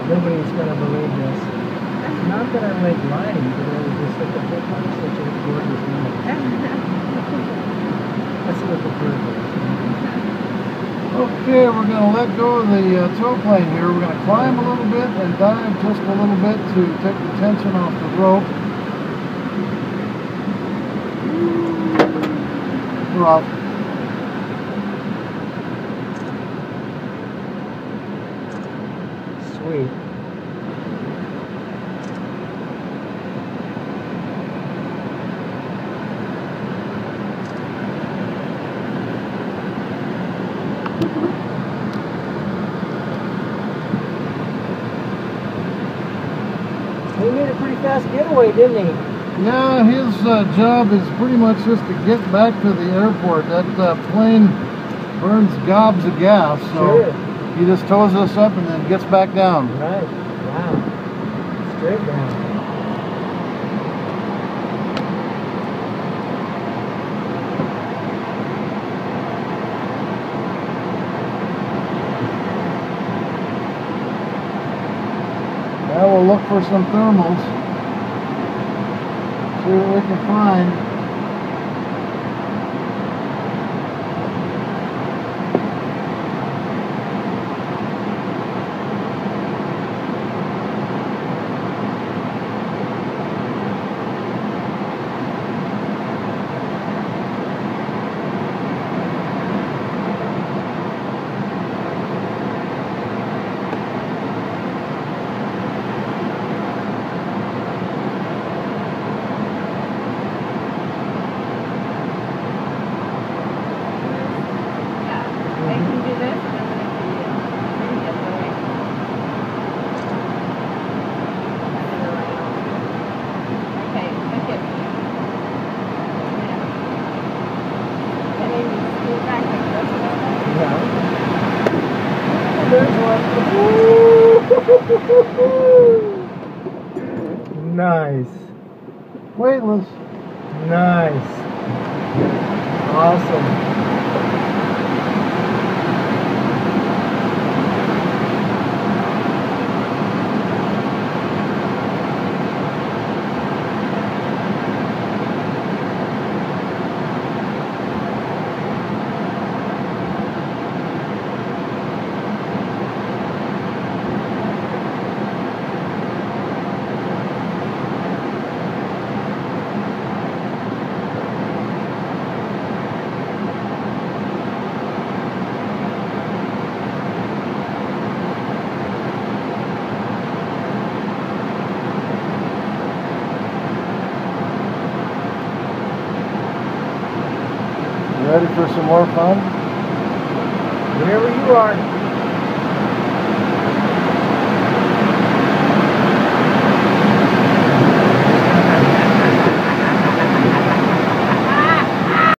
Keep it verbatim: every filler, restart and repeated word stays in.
Nobody's going to believe this. Not that I like lying, but it was just such a whole bunch, such a gorgeous moment. Let's see what the bird is. Okay, we're going to let go of the uh, tow plane here. We're going to climb a little bit and dive just a little bit to take the tension off the rope. We're off. Sweet. He made a pretty fast getaway, didn't he? Yeah, his uh, job is pretty much just to get back to the airport. That uh, plane burns gobs of gas, so Sure. he just tows us up and then gets back down. Right. Wow. Straight down. Now we'll look for some thermals. See what we can find. There's one. Nice. Weightless. Nice. Awesome. Ready for some more fun? Wherever you are.